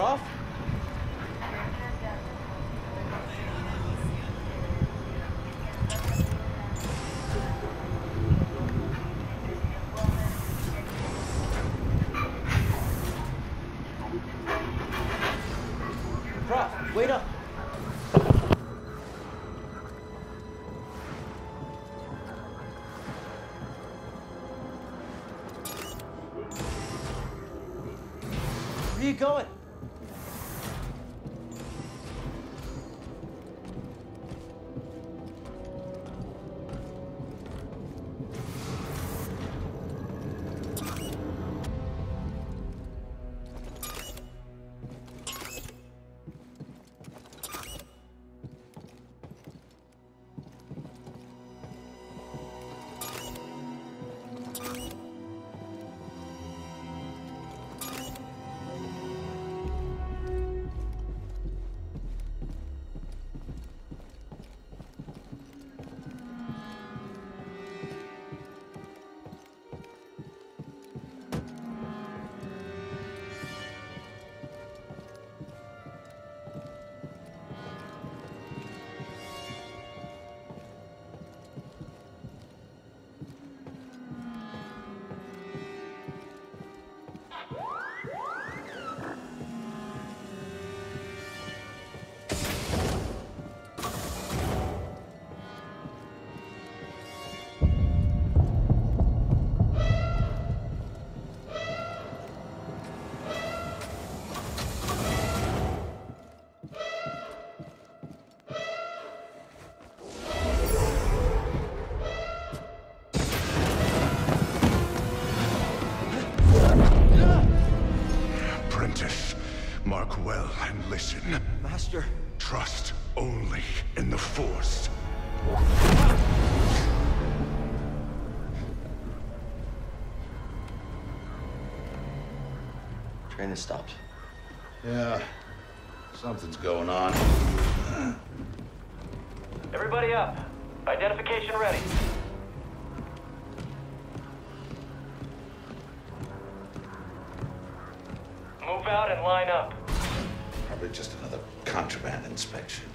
Prof? Prof, wait up. Where are you going? Mark well and listen. Master. Trust only in the Force. Train has stopped. Yeah, something's going on. Everybody up. Identification ready. Move out and line up. Probably just another contraband inspection.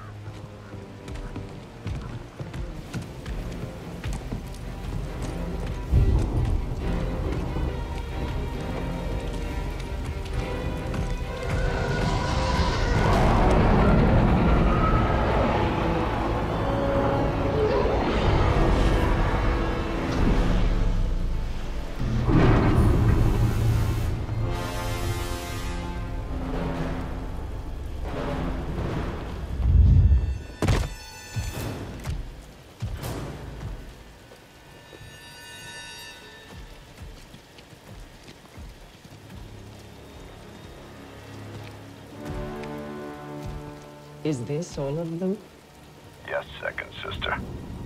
Is this all of them? Yes, second sister.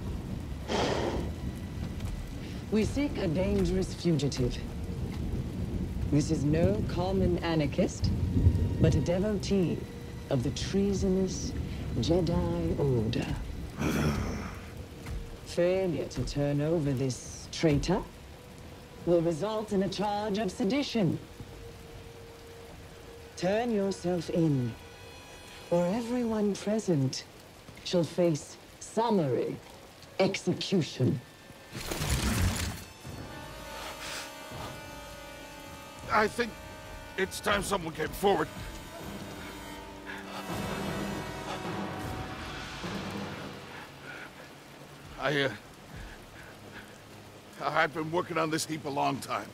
We seek a dangerous fugitive. This is no common anarchist, but a devotee of the treasonous Jedi Order. Failure to turn over this traitor will result in a charge of sedition. Turn yourself in, or everyone present shall face summary execution. I think it's time someone came forward. I've been working on this heap a long time.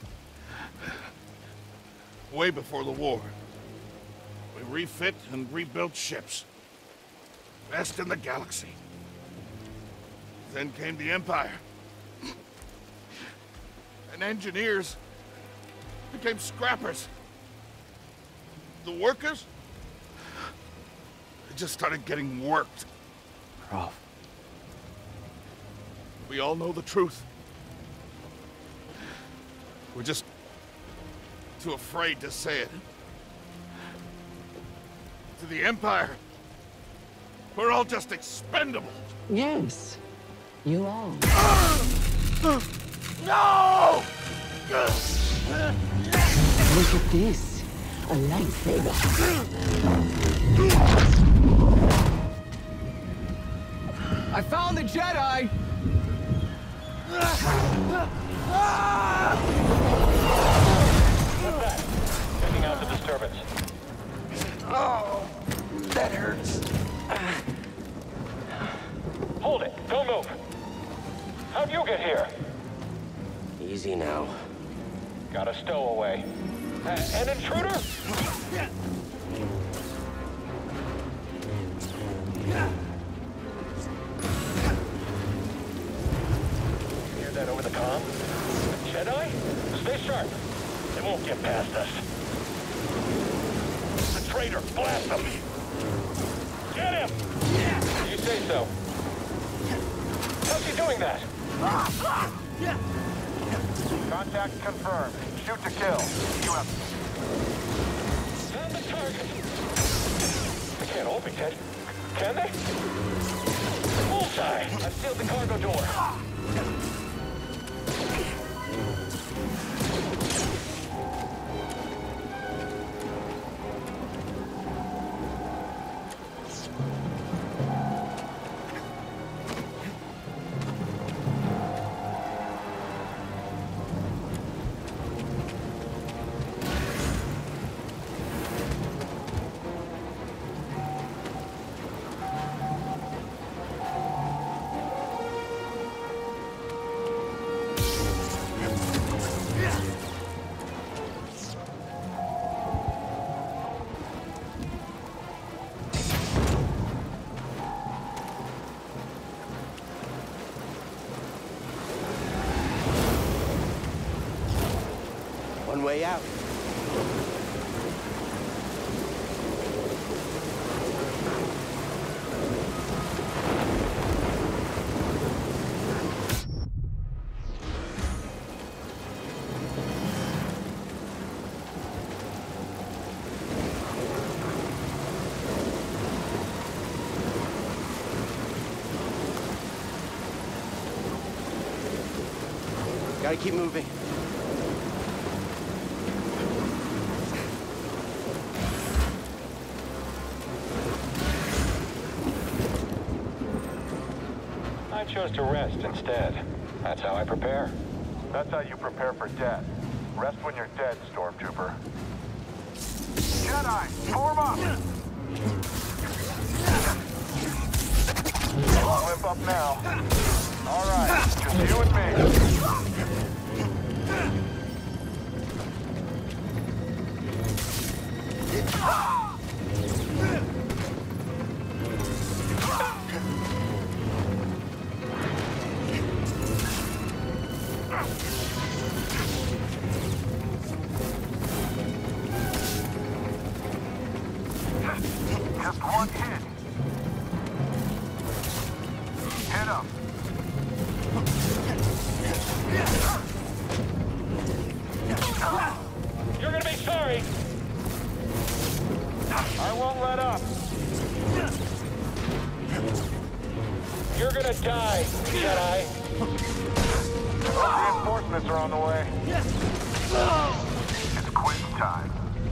Way before the war. We refit and rebuilt ships. Best in the galaxy. Then came the Empire. And engineers became scrappers. The workers, they just started getting worked. Prof. We all know the truth. We're just too afraid to say it. To the Empire, we're all just expendable. Yes, you are. No! Look at this. a lightsaber. I found the Jedi! What's that? Checking out the disturbance. Oh, that hurts. Hold it. Don't move. How'd you get here? Easy now. Got a stowaway. An intruder? Hear that over the comm? A Jedi? Stay sharp. They won't get past us. The traitor! Blast him! Get him! You say so. How's he doing that? Contact confirmed. Shoot to kill. You have... Found the target. They can't all be dead. Can they? Bullseye! I've sealed the cargo door. One way out. Gotta keep moving. I chose to rest instead. That's how I prepare. That's how you prepare for death. Rest when you're dead, Stormtrooper. Jedi, form up! Whip up now. All right, just you and me. Just one hit. Hit him. You're gonna be sorry! I won't let up. You're gonna die, Jedi! Those reinforcements are on the way. It's quitting time.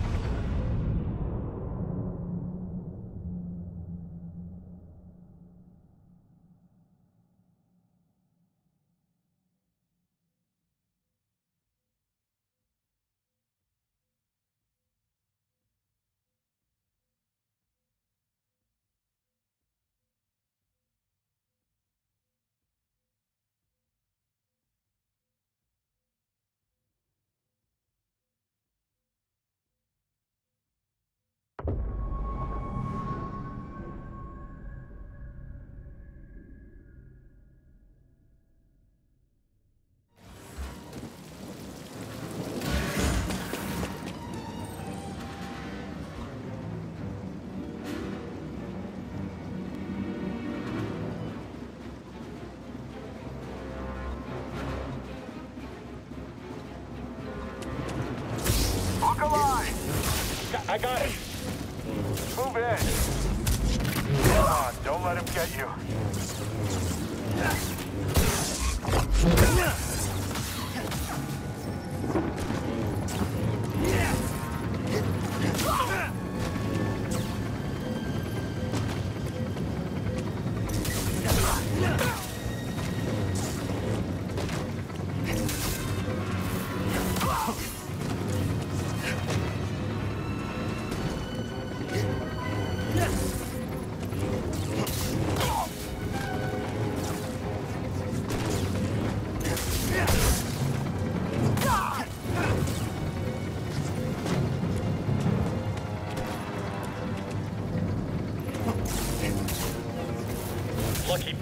Look alive! I got it! Move in! Come on, don't let him get you.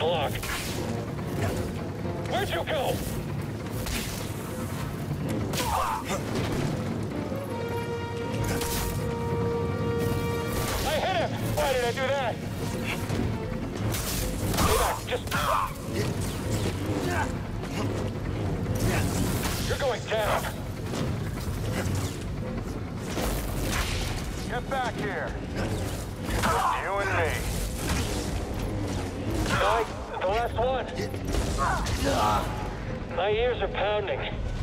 block. Where'd you go? I hit him! Why did I do that? Stay back, just... You're going down. Get back here. Just you and me. Mike, the last one. My ears are pounding.